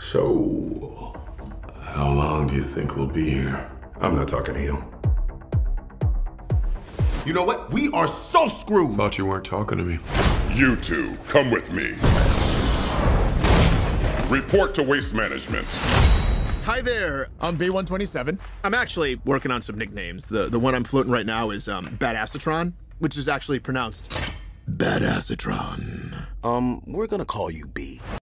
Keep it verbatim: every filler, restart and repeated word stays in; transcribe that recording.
So, how long do you think we'll be here? I'm not talking to you. You know what? We are so screwed! Thought you weren't talking to me. You two, come with me. Report to Waste Management. Hi there, I'm B one twenty-seven. I'm actually working on some nicknames. The the one I'm floating right now is um, Badassatron, which is actually pronounced Badassatron. Um, we're gonna call you B.